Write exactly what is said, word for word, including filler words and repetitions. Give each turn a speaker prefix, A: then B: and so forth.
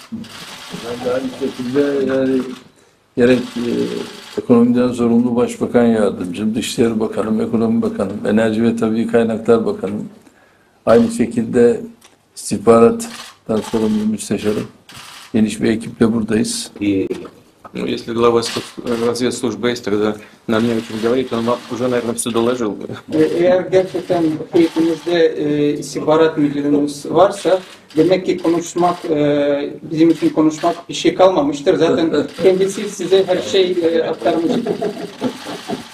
A: Ben de aynı şekilde yani gerek e, ekonomiden sorumlu Başbakan Yardımcım, Dışişleri Bakanım, Ekonomi Bakanım, Enerji ve Tabii Kaynaklar Bakanım, aynı şekilde istihbarattan sorumlu müsteşarım. Geniş bir ekiple buradayız.
B: И ну, если глава спец- разведслужбы есть, тогда нам не о чем говорить, он вам уже, наверное, все доложил бы.
C: E, Eğer gerçekten heyetimizde e, istihbarat müdürümüz varsa demek ki konuşmak, e, bizim için konuşmak bir şey kalmamıştır. Zaten kendisi size her şey e, aktarmıştır.